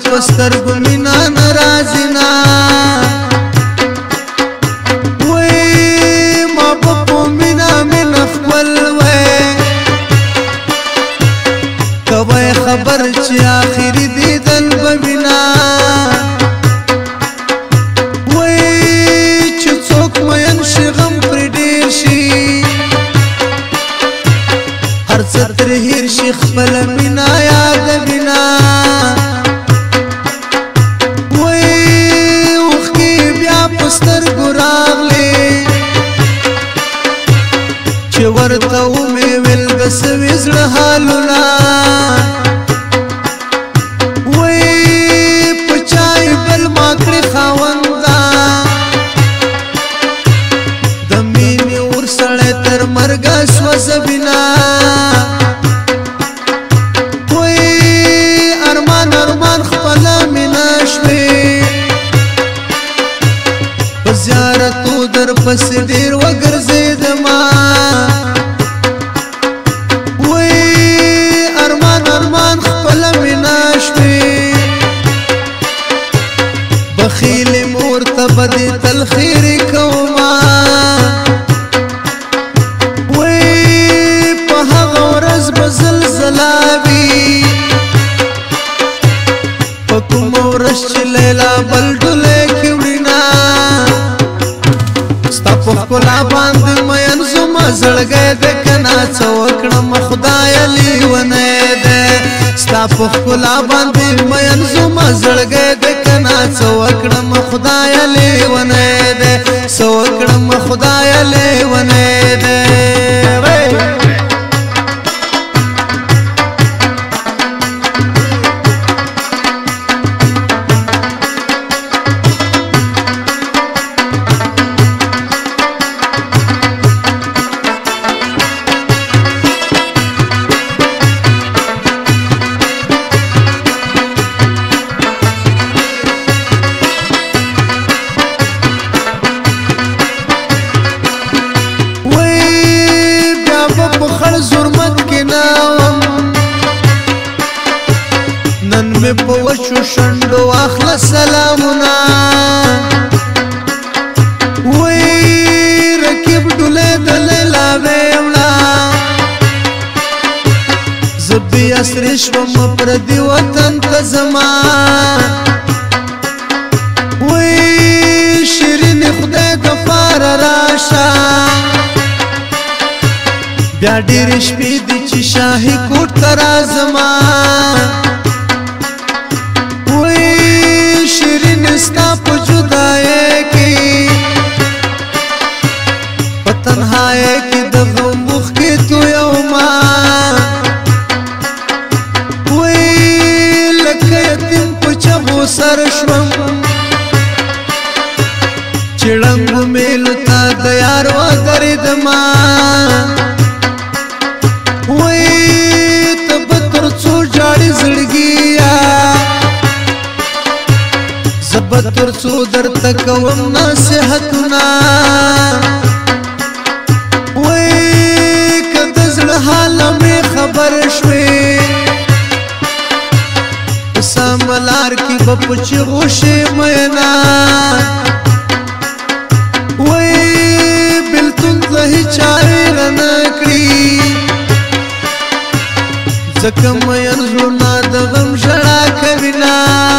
پسترګو مینا ناراضی نا وای ما په مینا مینا خپل وای کوي خبر چې آخري دیدن ببینا وای چې څوک مین شي غم پر ډیر شي هر څه تر هیر شي خپل مینا یاد بنا وای وخت بیا پستر ګراغلي چې ورته مې ویل بس وزړه حالونه وای پچای بل ماکړي خاوندا د مینې ور سړی تر مرګ سوځ بنا وای ارمان ارمان خپل مینا شوي په زیارتو در پس ډیر وګرځیدما بخیل مور تبدی تل خیر کوما وی په هغه ورځ به زلزلاوي په کوم ورځ چې لیلا بل ډولې کې وړینا ستا په ښکلا باندې مین زما زړګی د کنا څه وکړم خدای لیونی دی ستا په ښکلا باندې مین زما زړګی د کنا څه وکړم خدای لیونی دی څه وکړم خدای لیونی دی نن می په وشو شندو اخلا سلامونه وای رکب ډوله د لیلا ویملا زبی اسری شوم پر دی وطن ته زما وای شیرین خدای د فار راشه بیا ډیر شپې دي چې شاهي کوټ ته رازما وای شیرین ستا په جدایۍ کې په تنهایۍ کې د غم مخ کې تویوما وای لکه یتیم په چغو سر شوم چې ړنګو میلو ته د یار ودرېدما زبتر څو درته کوم نصیحتونه وای که د زړه حال مې خبر شوې په سملار کې به په چغو شي مینا وای بلتون ته هیچا هېره نه کړي ځکه مین زړونه د غم ژړا کوینه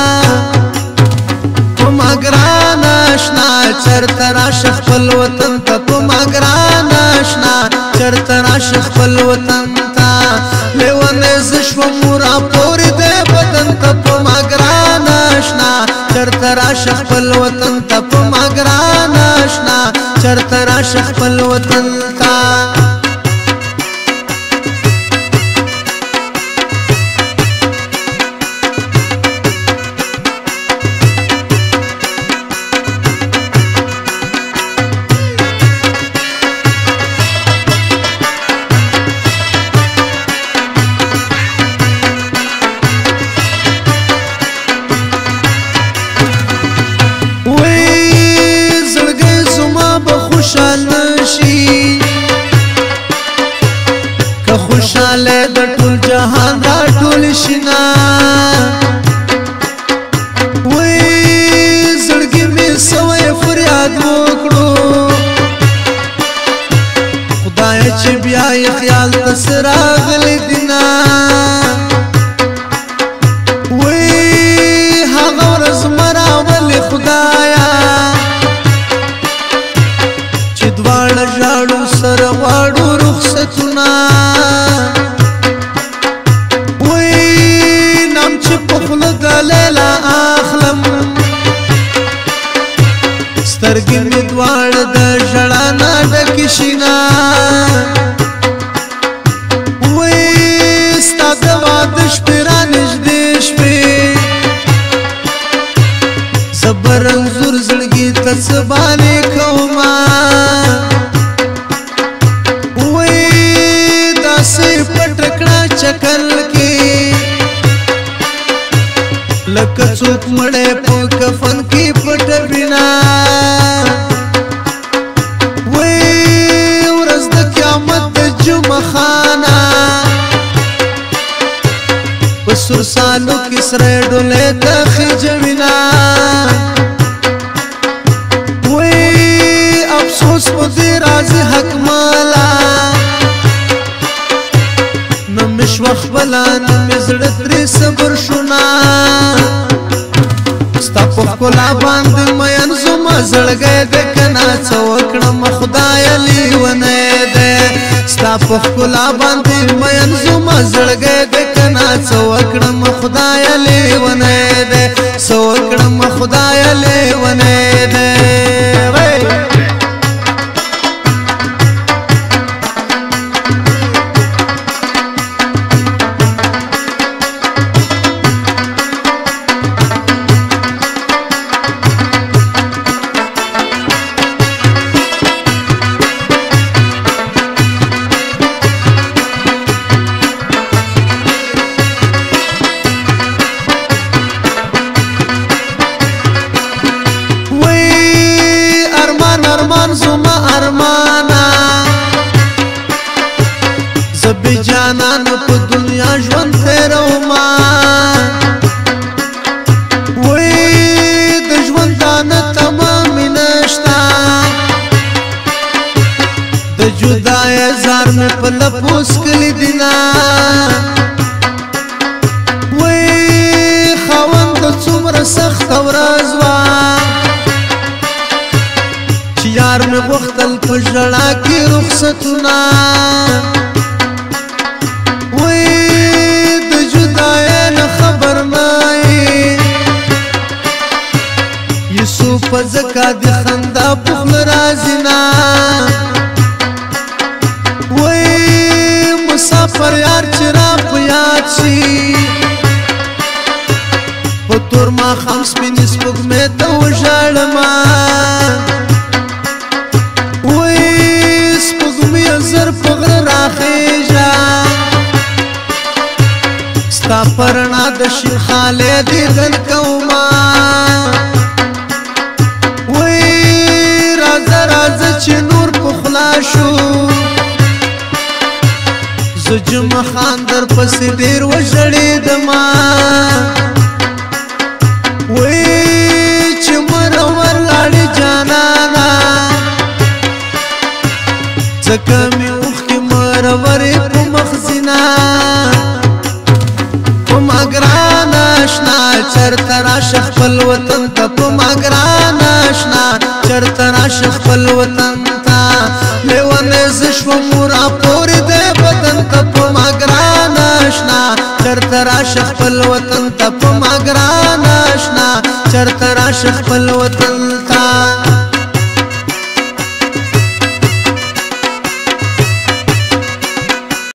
پما ګران اشنا چرته راشه خپل وطن ته پما ګران اشنا چرته راشه خپل وطن ته لیونی زه شوم را پورې دی بدن ته پما ګران اشنا چرته راشه خپل وطن ته پما ګران اشنا چرته راشه خپل وطن ته خوشاله د ټول جهان را ټول شینا رخصتونه وی نام چې په خوله د لیلا اخلم سترګې مې دواړه د ژړا نه ډکې شي نه وی ستا د واده شپې رانږدې شوې زه به رنځور زړګي ته څه بانې کومه وی داسې پټ کړه چکر کې لکه څوک مړی په کفن کې پټوینه وی ورځ د قیامت د جمعه خانه په سور سالو کې سره ډولې ته خجوینه وی افسوس په دې راځي حق مالا نه مې شوه خپله نه مې زړه ترې صبر شونه ستا په ښکلا باندې مین زما زړګی دی که نه څه وکړم خدایه لیونی دی ستا په ښکلا باندې مین زما زړګی دی که نه څه وکړم خدایه لیونی دی څه وکړم خدایه لیونی دی زما ارمانا زبی جانان په دنیا ژوند تیروما وی د ژوندانه تمامي نشتا د جدای زار مې په لپوس کلی دینا وی خاوند څومره سخت ورځ وا یار میں وختل په ژړا کې رخصتونه وی د جدای نه خبر نه یوسف زکا د خندا په خوله راځي نه وی مسافر یار چې را په یاد شي په تور ماښام سپینې سپوږمۍ ته وژاړمه ستا پرنا د شین خاله دیدن کوما وی راځه راځه چې نور پخلا شو زه جمعه خان در پسې ډېر وژړېدما وی چې مرور لاړې جانانا ځکه مې اوښکې مرورې په مخزینه پما ګران آشنا چرته راشه خپل وطن ته پما ګران آشنا چرته راشه خپل وطن ته لیونی زه شوم راپورې دی بدن ته پما ګران آشنا چرته راشه خپل وطن ته پما ګران آشنا چرته راشه خپل وطن ته